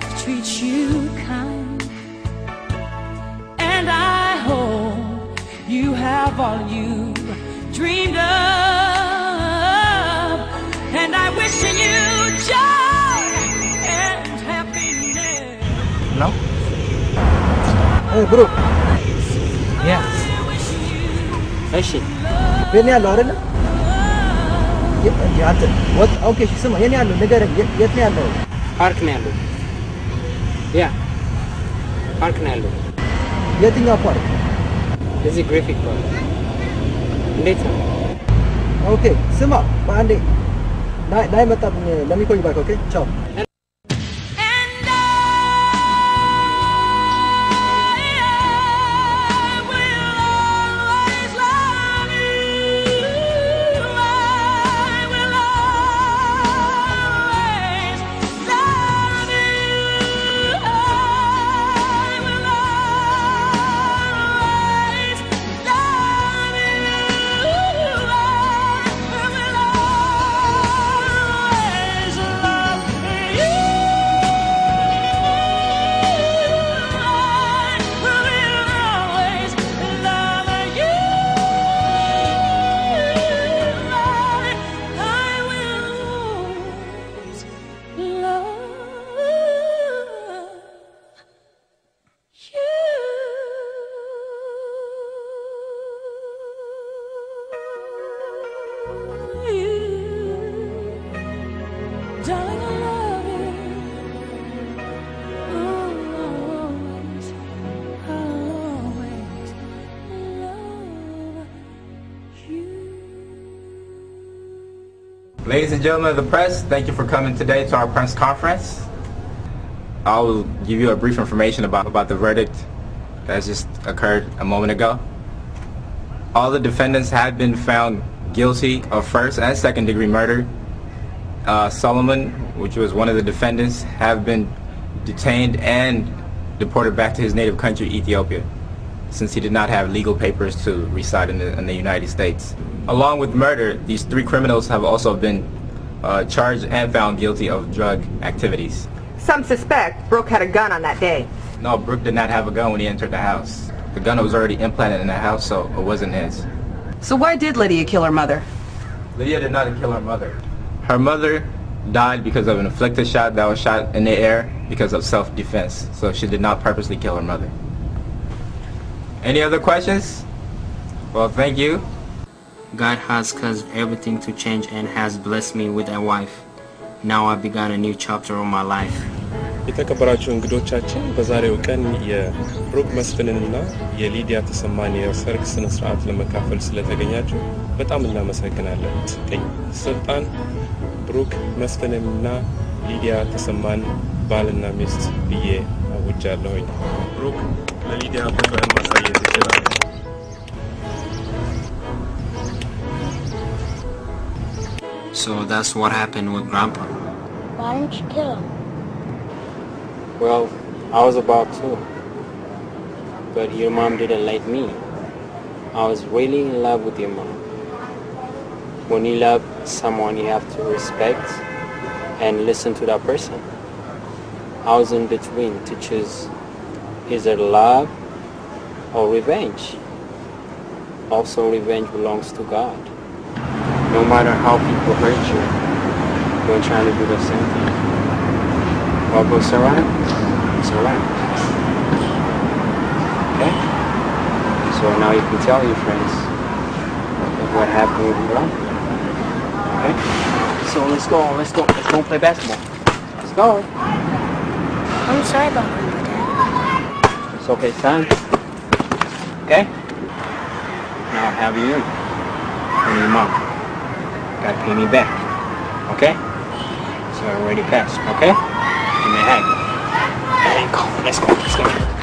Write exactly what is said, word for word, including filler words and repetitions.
treats you kind, and I hope you have all you dreamed of, and I wish you joy and happiness. Hello? Hey bro. Yeah. እሺ የኔ ያለው አይደለ? ያንተ ወጥ ኦኬ እሺ ስማ የኔ ያለው ነገር የት ነው ያለው? ፓርክ ነው ያለው። ያ ፓርክ ነው ያለው። የትኛው ፓርክ? እዚህ ግሪፊክ ፓርክ። እንዴት ነው? ኦኬ ስማ በአንዴ ናይ ናይ መጣብኝ ለሚቆይ ባክ ኦኬ ቻው Ladies and gentlemen of the press, thank you for coming today to our press conference. I will give you a brief information about, about the verdict that has just occurred a moment ago. All the defendants have been found guilty of first and second degree murder. Uh, Solomon, which was one of the defendants, have been detained and deported back to his native country, Ethiopia, since he did not have legal papers to reside in the, in the United States. Along with murder, these three criminals have also been uh, charged and found guilty of drug activities. Some suspect Brooke had a gun on that day. No, Brooke did not have a gun when he entered the house. The gun was already implanted in the house, so it wasn't his. So why did Lydia kill her mother? Lydia did not kill her mother. Her mother died because of an inflicted shot that was shot in the air because of self-defense. So she did not purposely kill her mother. Any other questions? Well, thank you. God has caused everything to change and has blessed me with a wife. Now I've begun a new chapter of my life. የተከበራችሁ እንግዶቻችን በዛሬው ቀን የብሩክ መስፍንንና የሊዲያ ተሰማን የሰርግ ስነ ስርዓት ለመካፈል ስለተገኛችሁ በጣም እናመሰግናለን። ተቀኝ ስልጣን ብሩክ መስፍንንና ሊዲያ ተሰማን ባልና ሚስት ብዬ አውጃለሁኝ። ብሩክ ለሊዲያ ፍቅርን ማሳየት ይችላል። So that's what happened with Grandpa. Why didn't you kill him? Well, I was about to, but your mom didn't like me. I was really in love with your mom. When you love someone, you have to respect and listen to that person. I was in between to choose either love or revenge. Also, revenge belongs to God. No matter how people hurt you, you're trying to do the same thing. What goes around, it's around. Okay? So now you can tell your friends what happened with your mom. Okay? So let's go, let's go, let's go play basketball. Let's go. I'm sorry about that, Dad. It's okay, son. Okay? Now I have you and your mom. Gotta pay me back. Okay? So I already passed, okay? Give me a hug. There you go. Let's go, let's go.